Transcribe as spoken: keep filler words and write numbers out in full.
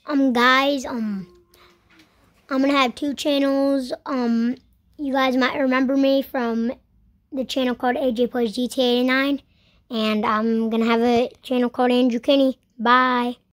Um, guys, um, I'm gonna have two channels. Um, you guys might remember me from the channel called A J Plays G T A eighty-nine, and I'm gonna have a channel called Andrew Kinney. Bye.